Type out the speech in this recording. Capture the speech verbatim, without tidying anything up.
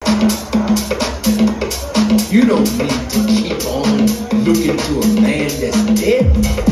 You don't need to keep on looking to a man that's dead.